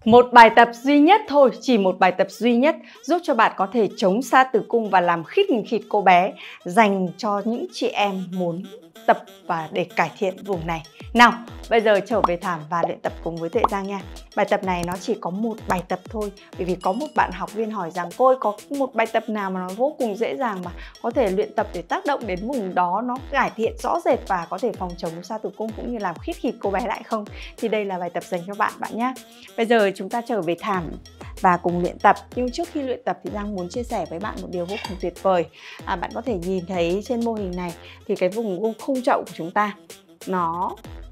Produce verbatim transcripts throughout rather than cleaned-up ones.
Một bài tập duy nhất thôi, chỉ một bài tập duy nhất giúp cho bạn có thể chống xa tử cung và làm khít hình khịt cô bé, dành cho những chị em muốn tập và để cải thiện vùng này. Nào, bây giờ trở về thảm và luyện tập cùng với Tuệ Giang nha. Bài tập này nó chỉ có một bài tập thôi, bởi vì có một bạn học viên hỏi rằng cô ơi, có một bài tập nào mà nó vô cùng dễ dàng mà có thể luyện tập để tác động đến vùng đó, nó cải thiện rõ rệt và có thể phòng chống xa tử cung cũng như làm khít khịt cô bé lại không? Thì đây là bài tập dành cho bạn bạn nhé. Bây giờ chúng ta trở về thảm và cùng luyện tập. Nhưng trước khi luyện tập thì Giang muốn chia sẻ với bạn một điều vô cùng tuyệt vời. à, Bạn có thể nhìn thấy trên mô hình này thì cái vùng khung chậu của chúng ta nó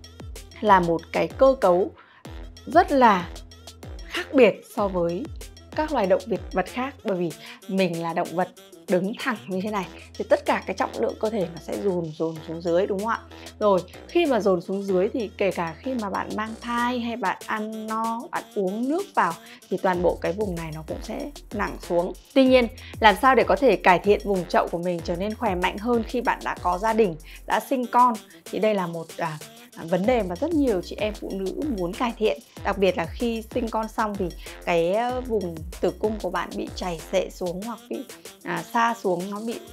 là một cái cơ cấu rất là khác biệt so với các loài động vật khác. Bởi vì mình là động vật đứng thẳng như thế này thì tất cả cái trọng lượng cơ thể nó sẽ dồn dồn xuống dưới, đúng không ạ? Rồi khi mà dồn xuống dưới thì kể cả khi mà bạn mang thai hay bạn ăn no, bạn uống nước vào thì toàn bộ cái vùng này nó cũng sẽ nặng xuống. Tuy nhiên, làm sao để có thể cải thiện vùng chậu của mình trở nên khỏe mạnh hơn khi bạn đã có gia đình, đã sinh con, thì đây là một à, vấn đề mà rất nhiều chị em phụ nữ muốn cải thiện. Đặc biệt là khi sinh con xong thì cái vùng tử cung của bạn bị chảy xệ xuống hoặc bị à, xa xuống, nó bị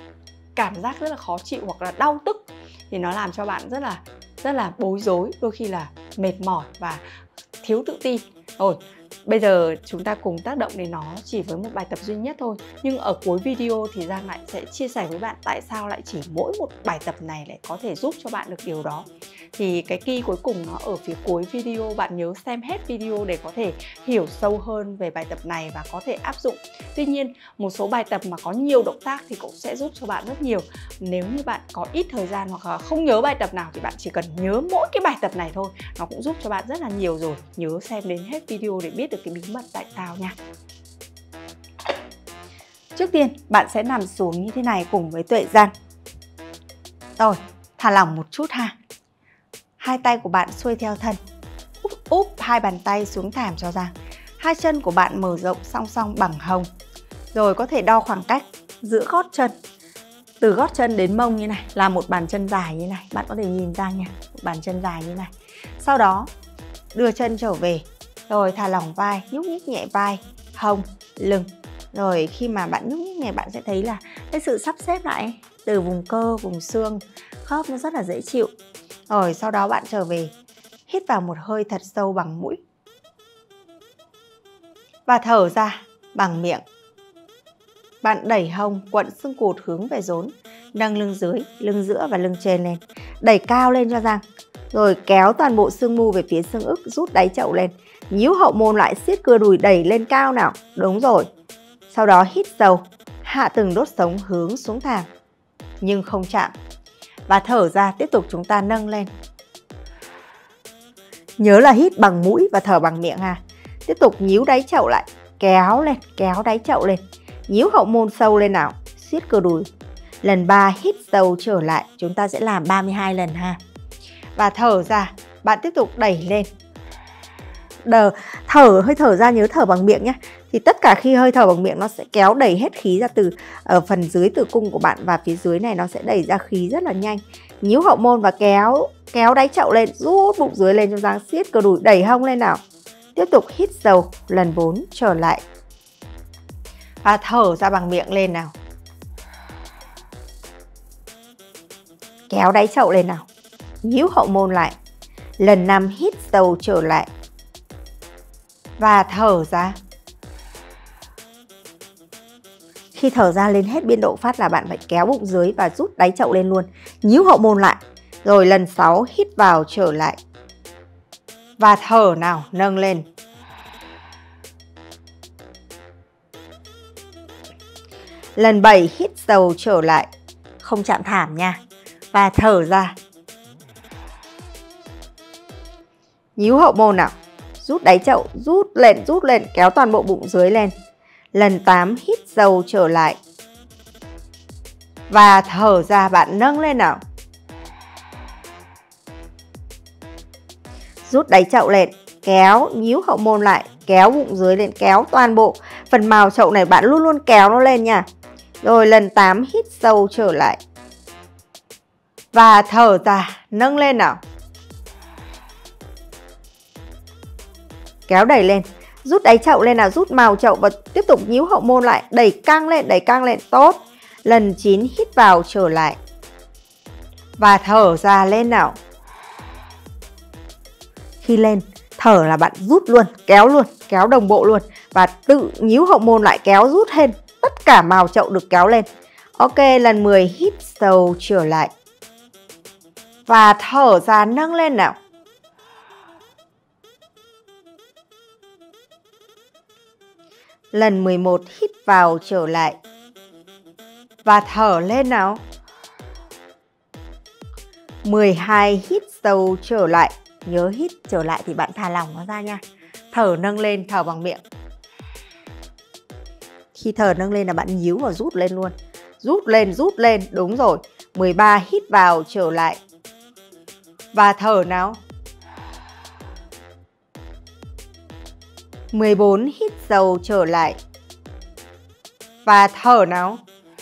cảm giác rất là khó chịu hoặc là đau tức, thì nó làm cho bạn rất là rất là bối rối, đôi khi là mệt mỏi và thiếu tự tin. Rồi bây giờ chúng ta cùng tác động đến nó chỉ với một bài tập duy nhất thôi. Nhưng ở cuối video thì Giang lại sẽ chia sẻ với bạn tại sao lại chỉ mỗi một bài tập này lại có thể giúp cho bạn được điều đó. Thì cái key cuối cùng nó ở phía cuối video, bạn nhớ xem hết video để có thể hiểu sâu hơn về bài tập này và có thể áp dụng. Tuy nhiên, một số bài tập mà có nhiều động tác thì cũng sẽ giúp cho bạn rất nhiều. Nếu như bạn có ít thời gian hoặc là không nhớ bài tập nào thì bạn chỉ cần nhớ mỗi cái bài tập này thôi, nó cũng giúp cho bạn rất là nhiều rồi. Nhớ xem đến hết video để biết được cái bí mật tại sao nha. Trước tiên, bạn sẽ nằm xuống như thế này cùng với Tuệ Giang. Rồi, thả lỏng một chút ha. Hai tay của bạn xuôi theo thân, úp, úp hai bàn tay xuống thảm cho Giang. Hai chân của bạn mở rộng song song bằng hông. Rồi có thể đo khoảng cách giữa gót chân, từ gót chân đến mông như này là một bàn chân dài như này. Bạn có thể nhìn ra nha, một bàn chân dài như này. Sau đó đưa chân trở về, rồi thả lỏng vai, nhúc nhích nhẹ vai, hông, lưng. Rồi khi mà bạn nhúc nhích này, bạn sẽ thấy là cái sự sắp xếp lại từ vùng cơ, vùng xương, khớp nó rất là dễ chịu. Rồi sau đó bạn trở về, hít vào một hơi thật sâu bằng mũi và thở ra bằng miệng. Bạn đẩy hông, quặn xương cụt hướng về rốn, nâng lưng dưới, lưng giữa và lưng trên lên, đẩy cao lên cho Giang. Rồi kéo toàn bộ xương mu về phía xương ức, rút đáy chậu lên, nhíu hậu môn lại, siết cưa đùi đẩy lên cao nào. Đúng rồi. Sau đó hít sâu, hạ từng đốt sống hướng xuống thảm nhưng không chạm. Và thở ra, tiếp tục chúng ta nâng lên. Nhớ là hít bằng mũi và thở bằng miệng ha. Tiếp tục nhíu đáy chậu lại, kéo lên, kéo đáy chậu lên, nhíu hậu môn sâu lên nào, siết cơ đùi. Lần ba hít sâu trở lại, chúng ta sẽ làm ba mươi hai lần ha. Và thở ra, bạn tiếp tục đẩy lên. Đờ, thở, hơi thở ra nhớ thở bằng miệng nhé. Thì tất cả khi hơi thở bằng miệng nó sẽ kéo đẩy hết khí ra từ ở phần dưới tử cung của bạn, và phía dưới này nó sẽ đẩy ra khí rất là nhanh. Nhíu hậu môn và kéo kéo đáy chậu lên, rút bụng dưới lên cho Giang, siết cơ đùi, đẩy hông lên nào. Tiếp tục hít sâu, lần bốn trở lại. Và thở ra bằng miệng lên nào. Kéo đáy chậu lên nào. Nhíu hậu môn lại. Lần năm hít sâu trở lại. Và thở ra. Khi thở ra lên hết biên độ phát là bạn phải kéo bụng dưới và rút đáy chậu lên luôn. Nhíu hậu môn lại. Rồi lần sáu hít vào trở lại. Và thở nào, nâng lên. Lần bảy hít sâu trở lại. Không chạm thảm nha. Và thở ra. Nhíu hậu môn nào. Rút đáy chậu, rút lên, rút lên, kéo toàn bộ bụng dưới lên. Lần tám hít sâu trở lại. Và thở ra, bạn nâng lên nào. Rút đáy chậu lên, kéo, nhíu hậu môn lại, kéo bụng dưới lên, kéo toàn bộ phần mào chậu này, bạn luôn luôn kéo nó lên nha. Rồi lần tám hít sâu trở lại. Và thở ra, nâng lên nào. kéo đẩy lên. Rút đáy chậu lên nào, rút màu chậu và tiếp tục nhíu hậu môn lại, đẩy căng lên, đẩy căng lên, tốt. Lần chín hít vào trở lại. Và thở ra lên nào. Khi lên, thở là bạn rút luôn, kéo luôn, kéo đồng bộ luôn. Và tự nhíu hậu môn lại, kéo rút lên. Tất cả màu chậu được kéo lên. Ok, lần mười hít sâu trở lại. Và thở ra nâng lên nào. Lần mười một hít vào trở lại. Và thở lên nào. mười hai hít sâu trở lại. Nhớ hít trở lại thì bạn thả lỏng nó ra nha. Thở nâng lên, thở bằng miệng. Khi thở nâng lên là bạn nhíu và rút lên luôn. Rút lên, rút lên, đúng rồi. mười ba hít vào trở lại. Và thở nào. mười bốn hít sâu trở lại. Và thở nào.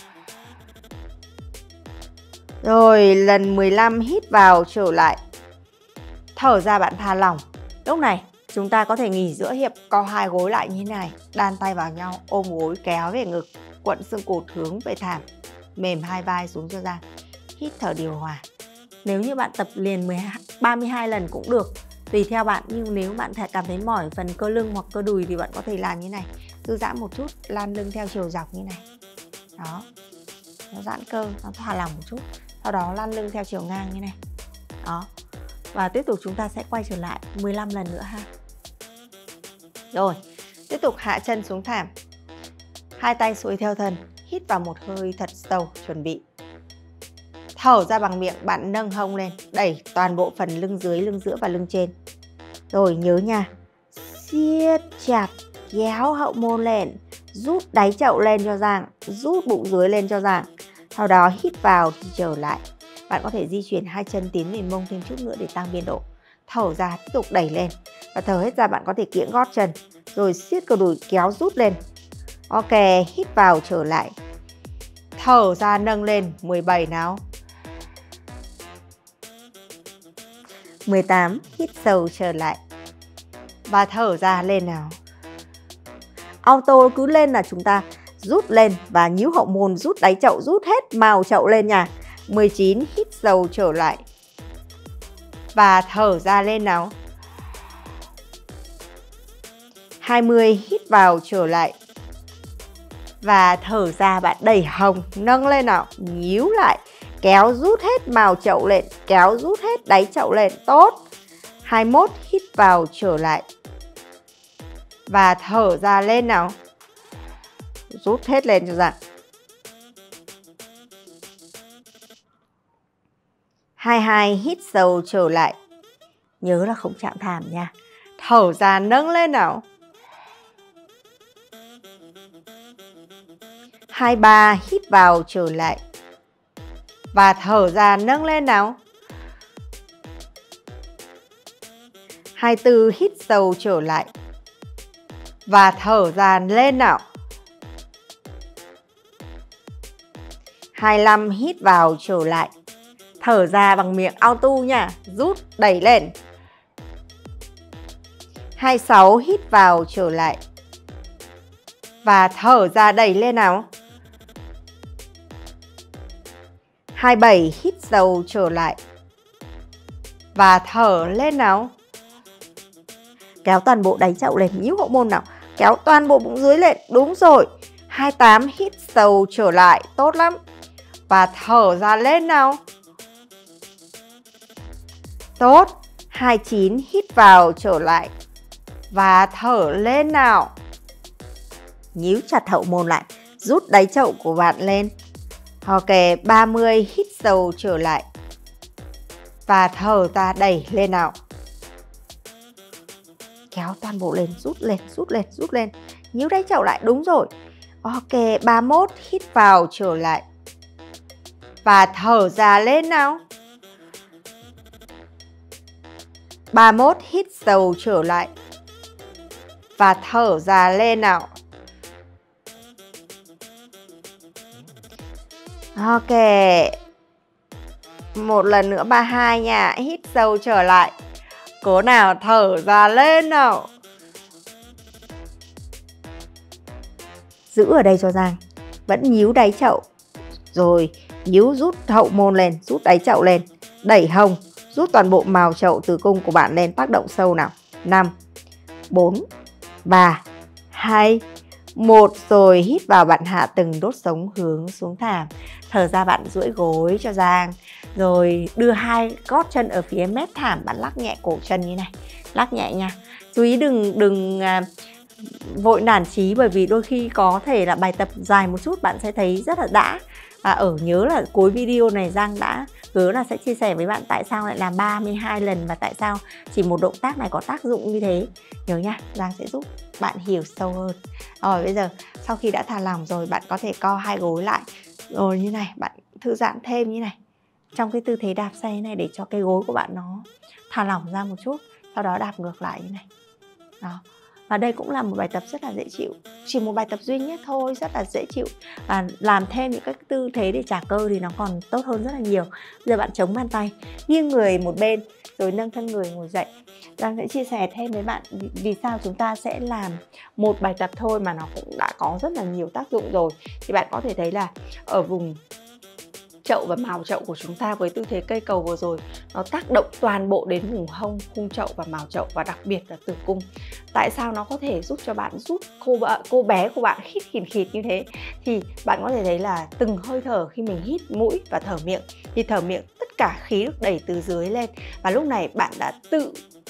Rồi lần mười lăm hít vào trở lại. Thở ra bạn thả lỏng. Lúc này chúng ta có thể nghỉ giữa hiệp, co hai gối lại như thế này, đan tay vào nhau, ôm gối kéo về ngực, quặn xương cột hướng về thảm, mềm hai vai xuống cho ra. Hít thở điều hòa. Nếu như bạn tập liền ba mươi hai lần cũng được, tùy theo bạn, nhưng nếu bạn cảm thấy mỏi phần cơ lưng hoặc cơ đùi thì bạn có thể làm như này, thư giãn một chút, lan lưng theo chiều dọc như này. Đó. Nó giãn cơ, nó thả lỏng một chút. Sau đó lan lưng theo chiều ngang như này. Đó. Và tiếp tục chúng ta sẽ quay trở lại mười lăm lần nữa ha. Rồi, tiếp tục hạ chân xuống thảm. Hai tay xuôi theo thân, hít vào một hơi thật sâu, chuẩn bị. Thở ra bằng miệng, bạn nâng hông lên, đẩy toàn bộ phần lưng dưới, lưng giữa và lưng trên. Rồi nhớ nha, siết chặt, kéo hậu môn lên, rút đáy chậu lên cho ràng, rút bụng dưới lên cho ràng. Sau đó hít vào thì trở lại. Bạn có thể di chuyển hai chân tiến về mông thêm chút nữa để tăng biên độ. Thở ra tiếp tục đẩy lên. Và thở hết ra bạn có thể kiễng gót chân. Rồi siết cơ đùi kéo rút lên. Ok, hít vào trở lại. Thở ra nâng lên, mười bảy nào. mười tám, hít sâu trở lại. Và thở ra lên nào. Auto cứ lên là chúng ta rút lên và nhíu hậu môn, rút đáy chậu, rút hết màu chậu lên nha. mười chín, hít sâu trở lại. Và thở ra lên nào. hai mươi, hít vào trở lại. Và thở ra bạn đẩy hông, nâng lên nào, nhíu lại, kéo rút hết màu chậu lên, kéo rút hết đáy chậu lên, tốt. hai mươi mốt, hít vào trở lại. Và thở ra lên nào. Rút hết lên cho ra. hai mươi hai, hít sâu trở lại. Nhớ là không chạm thảm nha. Thở ra nâng lên nào. hai mươi ba, hít vào trở lại. Và thở ra nâng lên nào. hai mươi tư, hít sâu trở lại. Và thở ra lên nào. hai mươi lăm, hít vào trở lại. Thở ra bằng miệng auto nha. Rút, đẩy lên. hai mươi sáu, hít vào trở lại. Và thở ra đẩy lên nào. hai mươi bảy, hít sâu trở lại. Và thở lên nào. Kéo toàn bộ đáy chậu lên, nhíu hậu môn nào. Kéo toàn bộ bụng dưới lên, đúng rồi. hai mươi tám, hít sâu trở lại, tốt lắm. Và thở ra lên nào. Tốt. hai mươi chín, hít vào trở lại. Và thở lên nào. Nhíu chặt hậu môn lại, rút đáy chậu của bạn lên. Ok, ba mươi, hít sâu trở lại. Và thở ra đẩy lên nào. Kéo toàn bộ lên, rút lên, rút lên, rút lên. Nhíu đáy chậu lại, đúng rồi. Ok, ba mươi mốt, hít vào trở lại. Và thở ra lên nào. ba mươi mốt, hít sâu trở lại. Và thở ra lên nào. Ok. Một lần nữa ba mươi hai nha. Hít sâu trở lại. Cố nào, thở ra lên nào. giữ ở đây cho Giang. Vẫn nhíu đáy chậu. Rồi nhíu rút hậu môn lên, rút đáy chậu lên. Đẩy hông, rút toàn bộ mào chậu tử cung của bạn lên, tác động sâu nào. năm, bốn, ba, hai, một. Rồi hít vào, bạn hạ từng đốt sống hướng xuống thảm. Thở ra, bạn duỗi gối cho Giang. Rồi đưa hai gót chân ở phía mép thảm, bạn lắc nhẹ cổ chân như này. Lắc nhẹ nha. Chú ý đừng đừng à, vội nản chí, bởi vì đôi khi có thể là bài tập dài một chút bạn sẽ thấy rất là đã. Và ở nhớ là cuối video này Giang đã hứa là sẽ chia sẻ với bạn tại sao lại làm ba mươi hai lần và tại sao chỉ một động tác này có tác dụng như thế. Nhớ nha, Giang sẽ giúp bạn hiểu sâu hơn. Rồi bây giờ sau khi đã thả lỏng rồi, bạn có thể co hai gối lại. Rồi như này, bạn thư giãn thêm như này. Trong cái tư thế đạp xe này để cho cái gối của bạn nó thả lỏng ra một chút. Sau đó đạp ngược lại như này. Đó. Và đây cũng là một bài tập rất là dễ chịu. Chỉ một bài tập duy nhất thôi, rất là dễ chịu. Và làm thêm những cái tư thế để trả cơ thì nó còn tốt hơn rất là nhiều. Bây giờ bạn chống bàn tay, nghiêng người một bên, rồi nâng thân người ngồi dậy. Giang sẽ chia sẻ thêm với bạn vì sao chúng ta sẽ làm một bài tập thôi mà nó cũng đã có rất là nhiều tác dụng rồi. Thì bạn có thể thấy là ở vùng chậu và mào chậu của chúng ta với tư thế cây cầu vừa rồi, nó tác động toàn bộ đến vùng hông, khung chậu và mào chậu, và đặc biệt là tử cung. Tại sao nó có thể giúp cho bạn giúp cô cô bé của bạn hít khìn khịt như thế? Thì bạn có thể thấy là từng hơi thở khi mình hít mũi và thở miệng thì thở miệng tất cả khí được đẩy từ dưới lên, và lúc này bạn đã tự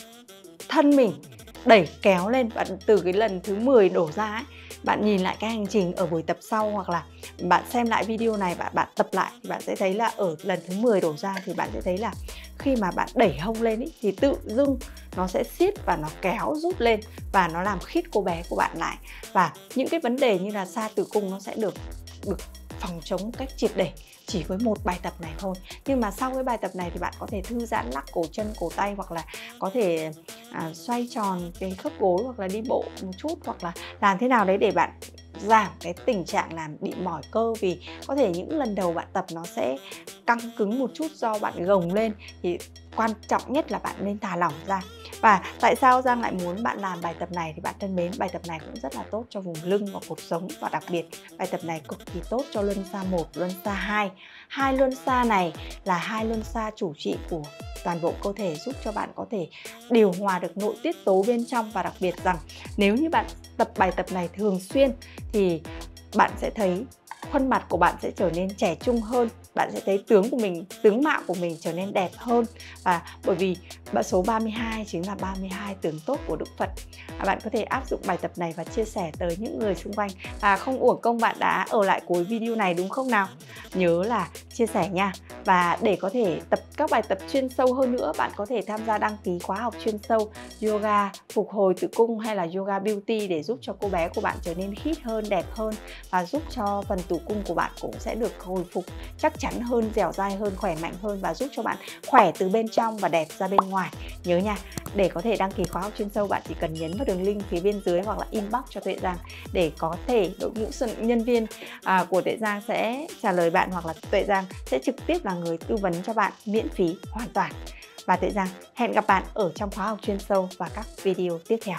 thân mình đẩy kéo lên, và từ cái lần thứ mười đổ ra ấy, bạn nhìn lại cái hành trình ở buổi tập sau, hoặc là bạn xem lại video này, bạn bạn tập lại thì bạn sẽ thấy là ở lần thứ mười đổ ra thì bạn sẽ thấy là khi mà bạn đẩy hông lên ý, thì tự dưng nó sẽ siết và nó kéo rút lên và nó làm khít cô bé của bạn lại, và những cái vấn đề như là sa tử cung nó sẽ được được phòng chống một cách triệt để chỉ với một bài tập này thôi. Nhưng mà sau cái bài tập này thì bạn có thể thư giãn lắc cổ chân cổ tay, hoặc là có thể à, xoay tròn cái khớp gối, hoặc là đi bộ một chút, hoặc là làm thế nào đấy để bạn giảm cái tình trạng làm bị mỏi cơ. Vì có thể những lần đầu bạn tập nó sẽ căng cứng một chút do bạn gồng lên, thì quan trọng nhất là bạn nên thả lỏng ra. Và tại sao Giang lại muốn bạn làm bài tập này thì bạn thân mến, bài tập này cũng rất là tốt cho vùng lưng và cột sống, và đặc biệt bài tập này cực kỳ tốt cho luân xa một, luân xa hai. Hai luân xa này là hai luân xa chủ trị của toàn bộ cơ thể, giúp cho bạn có thể điều hòa được nội tiết tố bên trong. Và đặc biệt rằng nếu như bạn tập bài tập này thường xuyên thì bạn sẽ thấy khuôn mặt của bạn sẽ trở nên trẻ trung hơn, bạn sẽ thấy tướng của mình, tướng mạo của mình trở nên đẹp hơn. Và bởi vì số ba mươi hai chính là ba mươi hai tướng tốt của Đức Phật. Bạn có thể áp dụng bài tập này và chia sẻ tới những người xung quanh. Và không uổng công bạn đã ở lại cuối video này đúng không nào? Nhớ là chia sẻ nha. Và để có thể tập các bài tập chuyên sâu hơn nữa, bạn có thể tham gia đăng ký khóa học chuyên sâu yoga phục hồi tử cung hay là yoga beauty để giúp cho cô bé của bạn trở nên khít hơn, đẹp hơn, và giúp cho phần tử cung của bạn cũng sẽ được hồi phục chắc chắn hơn, dẻo dai hơn, khỏe mạnh hơn, và giúp cho bạn khỏe từ bên trong và đẹp ra bên ngoài. Nhớ nha, để có thể đăng ký khóa học chuyên sâu, bạn chỉ cần nhấn vào đường link phía bên dưới hoặc là inbox cho Tuệ Giang để có thể đội ngũ nhân viên à, của Tuệ Giang sẽ trả lời bạn, hoặc là Tuệ Giang sẽ trực tiếp là người tư vấn cho bạn miễn phí hoàn toàn. Và Tuệ Giang hẹn gặp bạn ở trong khóa học chuyên sâu và các video tiếp theo.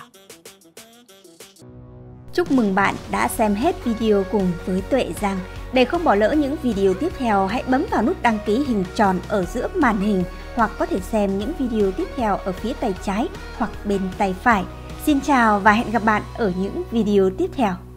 Chúc mừng bạn đã xem hết video cùng với Tuệ Giang. Để không bỏ lỡ những video tiếp theo, hãy bấm vào nút đăng ký hình tròn ở giữa màn hình, hoặc có thể xem những video tiếp theo ở phía tay trái hoặc bên tay phải. Xin chào và hẹn gặp bạn ở những video tiếp theo.